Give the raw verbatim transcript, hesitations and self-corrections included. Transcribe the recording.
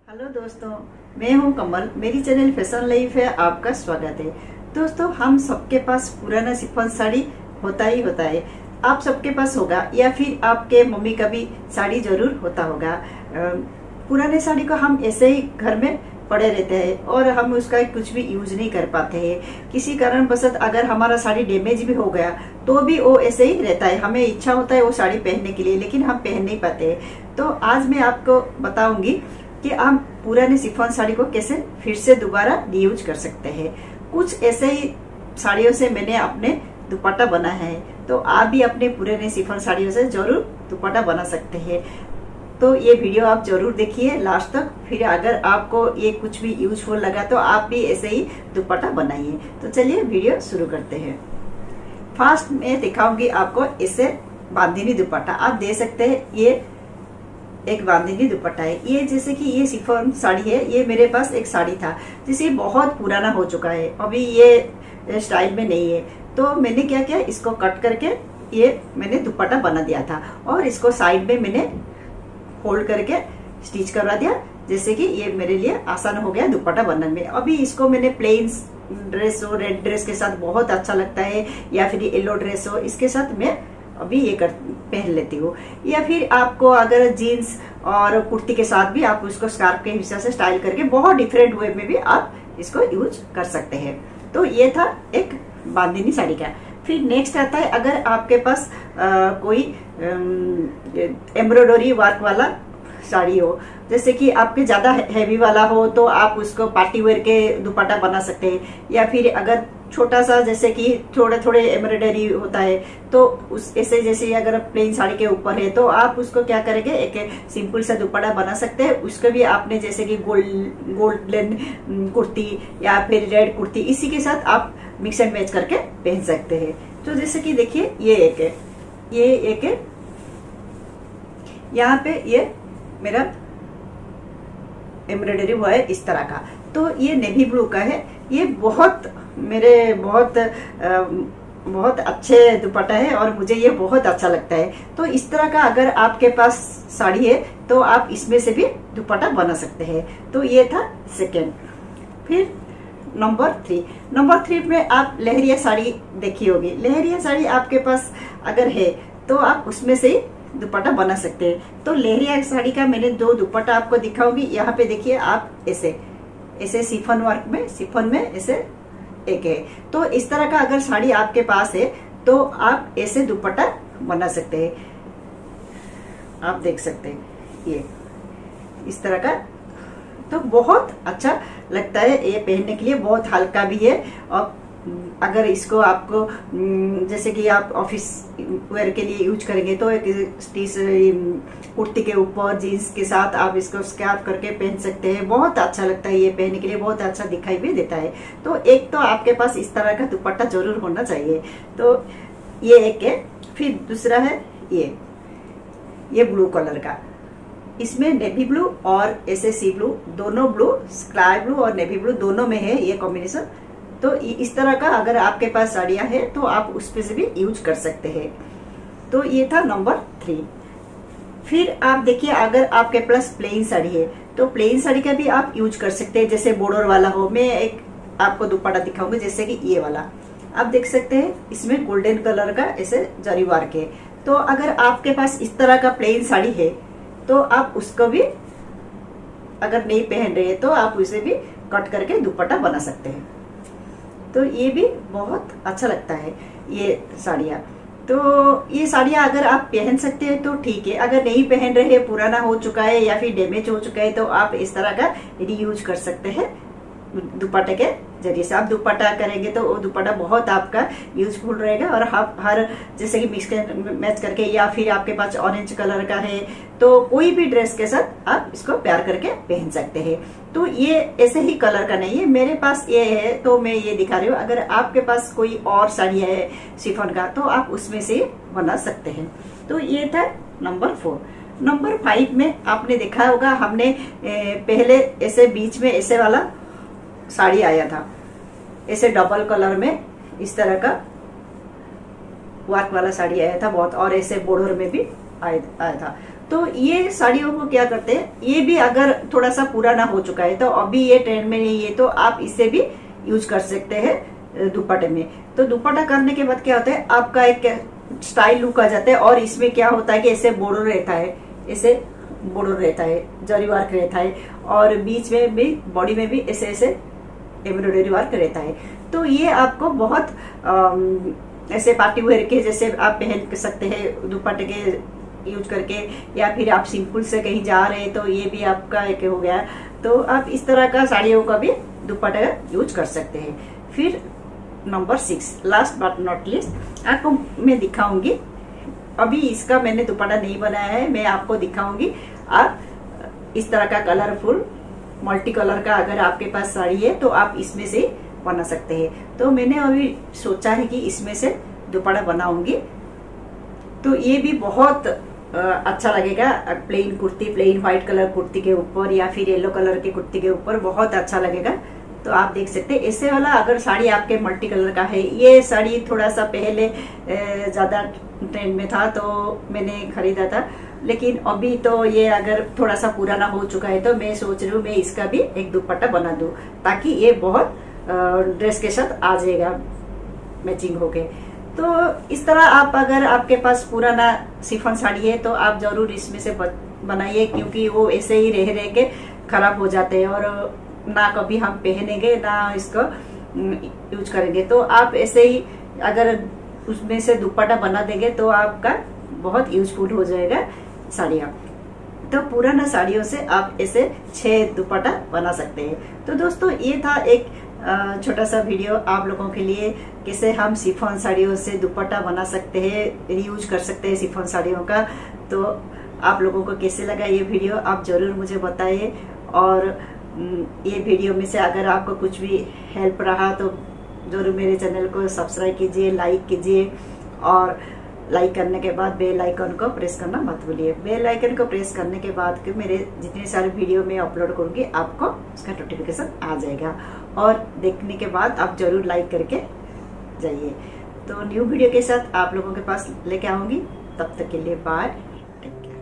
Hello दोस्तों, मैं हूं कमल। मेरी चैनल फैशन लाइफ है, आपका स्वागत है। दोस्तों, हम सबके पास पुराना शिफॉन साड़ी होता ही होता है। आप सबके पास होगा या फिर आपके मम्मी का भी साड़ी जरूर होता होगा। पुराने साड़ी को हम ऐसे ही घर में पड़े रहते हैं और हम उसका कुछ भी यूज नहीं कर पाते हैं। किसी कारणवश अगर हमारा साड़ी डैमेज भी हो गया तो भी वो ऐसे ही रहता है। हमें इच्छा होता है वो साड़ी पहनने के लिए, लेकिन हम पहन नहीं पाते। तो आज मैं आपको बताऊंगी कि आप पुराने शिफॉन साड़ी को कैसे फिर से दोबारा रीयूज कर सकते हैं। कुछ ऐसे ही साड़ियों से मैंने अपने दुपट्टा बनाया है, तो आप भी अपने पुराने शिफॉन साड़ियों से जरूर दुपट्टा बना सकते हैं। तो ये वीडियो आप जरूर देखिए लास्ट तक। फिर अगर आपको ये कुछ भी यूजफुल लगा तो आप भी ऐसे ही दुपट्टा बनाइए। तो चलिए वीडियो शुरू करते हैं। फर्स्ट मैं दिखाऊंगी आपको ऐसे बांधनी दुपट्टा। आप दे सकते हैं, ये एक बांधनी दुपट्टा है। ये जैसे कि ये शिफॉन साड़ी है, ये मेरे पास एक साड़ी था जिसे बहुत पुराना हो चुका है, अभी ये स्टाइल में नहीं है। तो मैंने क्या किया, इसको कट करके ये मैंने दुपट्टा बना दिया था और इसको साइड में मैंने फोल्ड करके स्टिच करवा दिया, जैसे कि ये मेरे लिए आसान हो गया दुपट्टा बनने में। अभी इसको मैंने प्लेन ड्रेस हो, रेड ड्रेस के साथ बहुत अच्छा लगता है, या फिर येलो ड्रेस हो, इसके साथ मैं अभी ये कर पहन लेती हूँ। या फिर आपको अगर जीन्स और कुर्ती के साथ भी आप उसको स्कार्फ के हिसाब से स्टाइल करके बहुत डिफरेंट वे में भी आप इसको यूज कर सकते हैं। तो ये था एक बांधनी साड़ी का। फिर नेक्स्ट आता है, अगर आपके पास आ, कोई एम्ब्रॉयडरी वर्क वाला साड़ी हो, जैसे कि आपके ज्यादा हैवी वाला हो, तो आप उसको पार्टी वेयर के दुपट्टा बना सकते हैं। या फिर अगर छोटा सा, जैसे कि थोड़े थोड़े एम्ब्रॉयडरी होता है, तो उस ऐसे जैसे अगर प्लेन साड़ी के ऊपर है तो आप उसको क्या करेंगे, एक सिंपल सा दुपट्टा बना सकते हैं। उसको भी आपने जैसे कि गोल्ड गोल्डन कुर्ती या फिर रेड कुर्ती, इसी के साथ आप मिक्स एंड मैच करके पहन सकते हैं। तो जैसे कि देखिए, ये एक है, ये एक है, यहाँ पे ये मेरा एम्ब्रॉयडरी हुआ है इस तरह का। तो ये नेवी ब्लू का है। ये बहुत मेरे बहुत आ, बहुत अच्छे दुपट्टा है और मुझे ये बहुत अच्छा लगता है। तो इस तरह का अगर आपके पास साड़ी है तो आप इसमें से भी दुपट्टा बना सकते हैं। तो ये था सेकेंड। फिर नंबर थ्री नंबर थ्री में आप लहरिया साड़ी देखी होगी। लहरिया साड़ी आपके पास अगर है तो आप उसमें से दुपट्टा बना सकते हैं। तो लहरिया साड़ी का मैंने दो दुपट्टा आपको दिखाऊंगी। यहाँ पे देखिए, आप ऐसे ऐसे शिफॉन वर्क में शिफॉन में ऐसे एक है। तो इस तरह का अगर साड़ी आपके पास है तो आप ऐसे दुपट्टा बना सकते हैं। आप देख सकते हैं ये इस तरह का। तो बहुत अच्छा लगता है ये पहनने के लिए, बहुत हल्का भी है। और अगर इसको आपको जैसे कि आप ऑफिस वेयर के लिए यूज करेंगे तो एक कुर्ती के ऊपर जीन्स के साथ आप इसको स्कार्फ करके पहन सकते हैं। बहुत अच्छा लगता है ये पहनने के लिए, बहुत अच्छा दिखाई भी देता है। तो एक तो आपके पास इस तरह का दुपट्टा जरूर होना चाहिए। तो ये एक है। फिर दूसरा है ये ये ब्लू कलर का। इसमें नेवी ब्लू और ऐसे सी ब्लू, दोनों ब्लू, स्काई ब्लू और नेवी ब्लू दोनों में है ये कॉम्बिनेशन। तो इस तरह का अगर आपके पास साड़ियां हैं तो आप उस पे से भी यूज कर सकते हैं। तो ये था नंबर थ्री। फिर आप देखिए, अगर आपके पास प्लेन साड़ी है तो प्लेन साड़ी का भी आप यूज कर सकते हैं, जैसे बॉर्डर वाला हो। मैं एक आपको दुपट्टा दिखाऊंगी, जैसे कि ये वाला आप देख सकते हैं, इसमें गोल्डन कलर का ऐसे जरी वर्क है। तो अगर आपके पास इस तरह का प्लेन साड़ी है तो आप उसको भी, अगर नहीं पहन रहे तो आप उसे भी कट करके दुपट्टा बना सकते हैं। तो ये भी बहुत अच्छा लगता है ये साड़ियाँ। तो ये साड़ियाँ अगर आप पहन सकते हैं तो ठीक है, अगर नहीं पहन रहे, पुराना हो चुका है या फिर डैमेज हो चुका है, तो आप इस तरह का रीयूज कर सकते हैं दुपट्टे के जरिए से। आप दुपट्टा करेंगे तो वो दुपट्टा बहुत आपका यूजफुल रहेगा। और आप हर जैसे कि मिक्स मैच करके, या फिर आपके पास ऑरेंज कलर का है तो कोई भी ड्रेस के साथ आप इसको प्यार करके पहन सकते हैं। तो ये ऐसे ही कलर का नहीं है, मेरे पास ये है तो मैं ये दिखा रही हूँ। अगर आपके पास कोई और साड़ी है शिफॉन का तो आप उसमें से बना सकते हैं। तो ये था नंबर फोर। नंबर फाइव में आपने देखा होगा, हमने पहले ऐसे बीच में ऐसे वाला साड़ी आया था, ऐसे डबल कलर में इस तरह का वर्क वाला साड़ी आया था बहुत, और ऐसे बॉर्डर में भी आया था। तो ये साड़ियों को क्या करते हैं, ये भी अगर थोड़ा सा पुराना हो चुका है तो अभी ये ट्रेंड में नहीं है, तो आप इसे भी यूज कर सकते हैं दुपट्टे में। तो दुपट्टा करने के बाद क्या होता है, आपका एक स्टाइल लुक आ जाता है। और इसमें क्या होता है कि ऐसे बॉर्डर रहता है, ऐसे बॉर्डर रहता है, जरी वर्क रहता है, और बीच में भी बॉडी में भी ऐसे ऐसे एम्ब्रॉयडरी वर्क रहता है। तो ये आपको बहुत आम, ऐसे पार्टी वेयर के जैसे आप पहन सकते हैं दुपट्टे के यूज करके, या फिर आप सिंपल से कहीं जा रहे हैं तो ये भी आपका एक हो गया। तो आप इस तरह का साड़ियों का भी दुपट्टा यूज कर सकते हैं। फिर number six, last but not least, आपको मैं दिखाऊंगी। अभी इसका मैंने दुपट्टा नहीं बनाया है, मैं आपको दिखाऊंगी। आप इस तरह का कलरफुल मल्टी कलर का अगर आपके पास साड़ी है तो आप इसमें से बना सकते हैं। तो मैंने अभी सोचा है कि इसमें से दुपट्टा बनाऊंगी, तो ये भी बहुत अच्छा लगेगा। Plain kurti, plain white colour kurti के ऊपर या फिर येलो कलर की कुर्ती के ऊपर बहुत अच्छा लगेगा। तो आप देख सकते हैं ऐसे वाला अगर साड़ी आपके मल्टी कलर का है। ये साड़ी थोड़ा सा पहले ज्यादा ट्रेंड में था तो मैंने खरीदा था, लेकिन अभी तो ये अगर थोड़ा सा पुराना हो चुका है तो मैं सोच रही हूँ मैं इसका भी एक दुपट्टा बना दूं, ताकि ये बहुत ड्रेस के साथ आ जाएगा मैचिंग होके। तो इस तरह आप अगर आपके पास पुराना शिफॉन साड़ी है तो आप जरूर इसमें से बनाइए, क्योंकि वो ऐसे ही रह रह के खराब हो जाते हैं और ना कभी हम पहनेंगे ना इसको यूज करेंगे। तो आप ऐसे ही अगर उसमें से दुपट्टा बना देंगे तो आपका बहुत यूजफुल हो जाएगा साड़ियाँ। तो पुराना साड़ियों से आप ऐसे छह दुपट्टा बना सकते हैं। तो दोस्तों ये था एक छोटा सा वीडियो आप लोगों के लिए, कैसे हम शिफॉन साड़ियों से दुपट्टा बना सकते हैं, रीयूज कर सकते हैं शिफॉन साड़ियों का। तो आप लोगों को कैसे लगा ये वीडियो आप जरूर मुझे बताइए। और ये वीडियो में से अगर आपको कुछ भी हेल्प रहा तो जरूर मेरे चैनल को सब्सक्राइब कीजिए, लाइक कीजिए, और लाइक करने के बाद बेल आइकन को प्रेस करना मत भूलिए। बेल आइकन को प्रेस करने के बाद कि मेरे जितने सारे वीडियो मैं अपलोड करूंगी आपको उसका नोटिफिकेशन आ जाएगा, और देखने के बाद आप जरूर लाइक करके जाइए। तो न्यू वीडियो के साथ आप लोगों के पास लेके आऊंगी, तब तक के लिए बाय, टेक केयर।